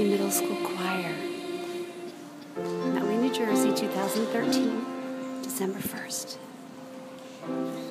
Nutley Middle School Choir. Nutley, New Jersey, 2013, December 1st.